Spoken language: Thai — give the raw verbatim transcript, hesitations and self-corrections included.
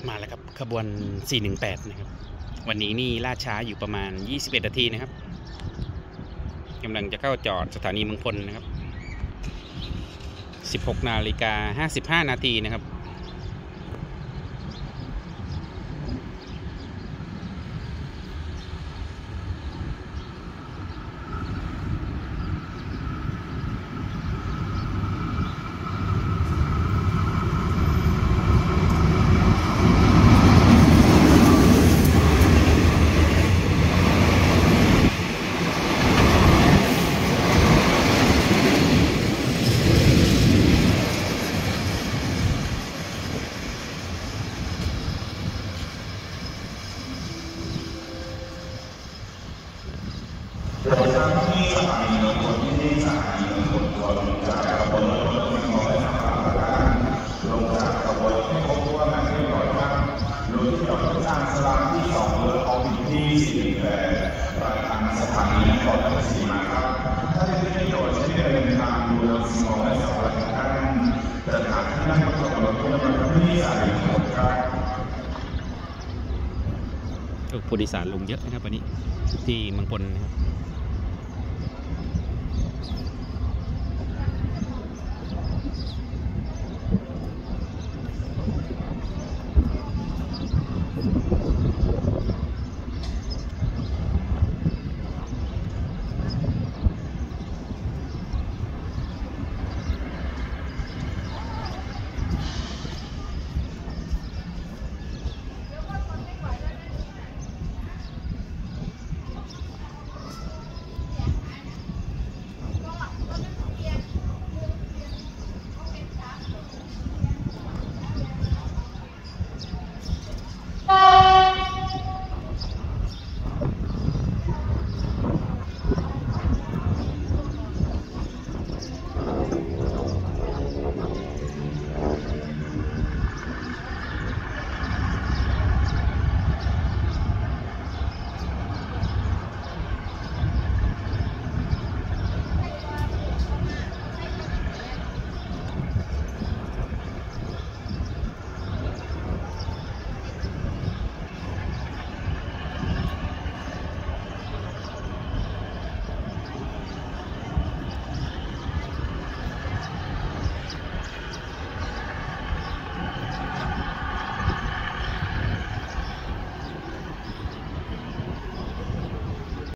มาแล้วครับขบวนสี่หนึ่งแปดนะครับวันนี้นี่ล่าช้าอยู่ประมาณยี่สิบเอ็ดนาทีนะครับกำลังจะเข้าจอดสถานีเมืองพลนะครับสิบหกนาฬิกาห้าสิบห้านาทีนะครับโดยทางที่สถานีเมืองพลที่สถานีเมืองพลควรลงจากขบวนรถเมืองพลและทางการลงจากขบวนให้ครบถ้วนและเรียบร้อยครับรถที่จอดทางสลากที่สองเรือของที่สี่หนึ่งแปดปลายทางสถานีนครราชสีมาครับถ้าได้ประโยชน์ใช้เดินทางดูแลสิ่งของและสัมภาระการเดินทางที่นั่งรถรถเมืองพลที่สถานีเมืองพลครับผู้โดยสารลงเยอะนะครับวันนี้ที่เมืองพลนะครับ